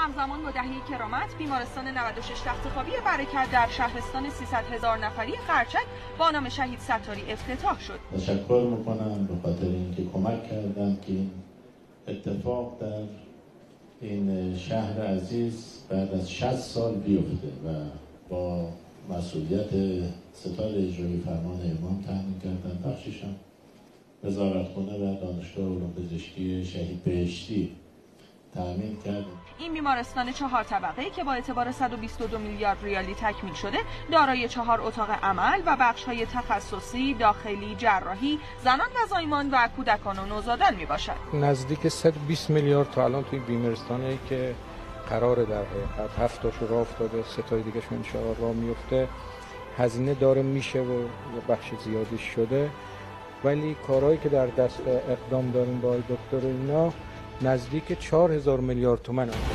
همزمان با دهه کرامت بیمارستان 96 تختخوابی برکت در شهرستان 300,000 نفری قرچک با نام شهید ستاری افتتاح شد. تشکر میکنم به خاطر اینکه کمک کردند که این اتفاق در این شهر عزیز بعد از 60 سال بیفته و با مسئولیت ستاد اجرایی فرمان امام تامین کردن. بخشش هم وزارتخانه و دانشگاه علوم پزشکی شهید بهشتی تامین کرد. این بیمارستان 4 طبقه‌ای که با اعتبار 122 میلیارد ریالی تکمیل شده، دارای 4 اتاق عمل و بخش‌های تخصصی، داخلی، جراحی، زنان و زایمان و کودکان و نوزادان میباشد. نزدیک 120 میلیارد تا الان توی بیمارستانی که قرار در حقیقت 7 تاشو راه افتاده، 3 تای دیگه‌شون ان شاءالله راه میفته، هزینه داره میشه و بخش زیادی شده، ولی کارهایی که در دست اقدام داریم با دکتر اینا نزدیک 4000 میلیارد تومان هست.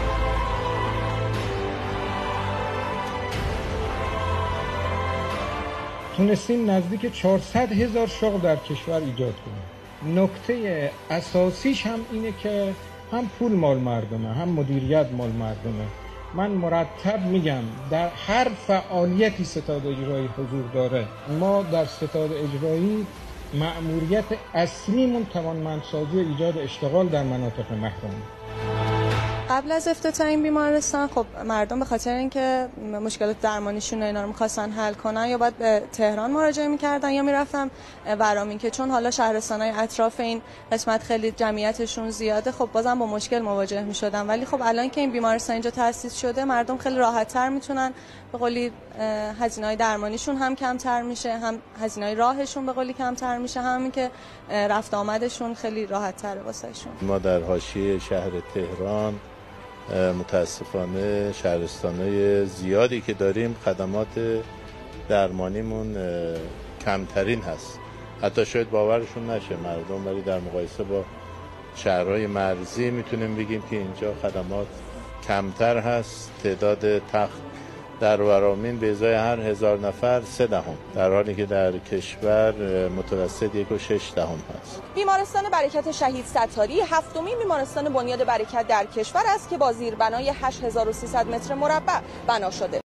تونستیم نزدیک 400,000 شغل در کشور ایجاد کنیم. نکته اساسیش هم اینه که هم پول مال مردمه، هم مدیریت مال مردمه. من مرتب میگم در هر فعالیتی ستاد اجرایی حضور داره. ما در ستاد اجرایی مأموریت اصلیمون توانمندسازی و ایجاد اشتغال در مناطق محروم. قبل از افتتاح این بیمارستان خب مردم به خاطر اینکه مشکلات درمانیشون اینا رو می‌خواستن حل کنن یا باید به تهران مراجعه می‌کردن یا می‌رفتن ورامین، که چون حالا شهرستان‌های اطراف این قسمت خیلی جمعیتشون زیاده، خب بازم با مشکل مواجه می‌شدن. ولی خب الان که این بیمارستان اینجا تأسیس شده، مردم خیلی راحت‌تر میتونن به قولی هزینه‌های درمانیشون هم کمتر میشه، هم هزینه‌های راهشون به قولی کمتر میشه، همین که رفت آمدشون خیلی راحت‌تره واسهشون. ما در حاشیه شهر تهران متاسفانه شهرستان‌های زیادی که داریم خدمات درمانیمون کمترین هست. حتی شاید باورشون نشه مردم، ولی در مقایسه با شهرهای مرزی میتونیم بگیم که اینجا خدمات کمتر هست. تعداد تخت در ورامین به ازای هر 1000 نفر 3 دهم، در حالی که در کشور متوسط 1.6 دهم هست. بیمارستان برکت شهید ستاری 7مین بیمارستان بنیاد برکت در کشور است که با زیربنای 8300 متر مربع بنا شده.